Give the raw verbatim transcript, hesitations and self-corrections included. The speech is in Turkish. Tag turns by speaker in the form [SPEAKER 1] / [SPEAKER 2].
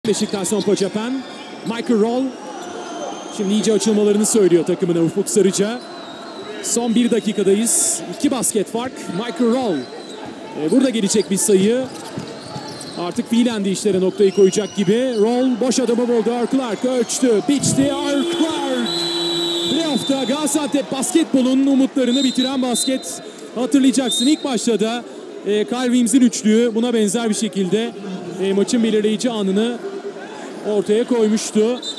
[SPEAKER 1] Beşiktaş Sompo Japan, Michael Roll şimdi iyice açılmalarını söylüyor takımına Ufuk Sarıca. Son bir dakikadayız. İki basket fark. Michael Roll ee, burada gelecek bir sayı. Artık fiilen de işlere noktayı koyacak gibi. Roll boş adamı buldu. Earl Clark ölçtü, biçti. Earl Clark playoff'ta Gaziantep basketbolun umutlarını bitiren basket. Hatırlayacaksın ilk başta da e, Kyle Williams'in üçlüğü buna benzer bir şekilde e, maçın belirleyici anını ortaya koymuştu.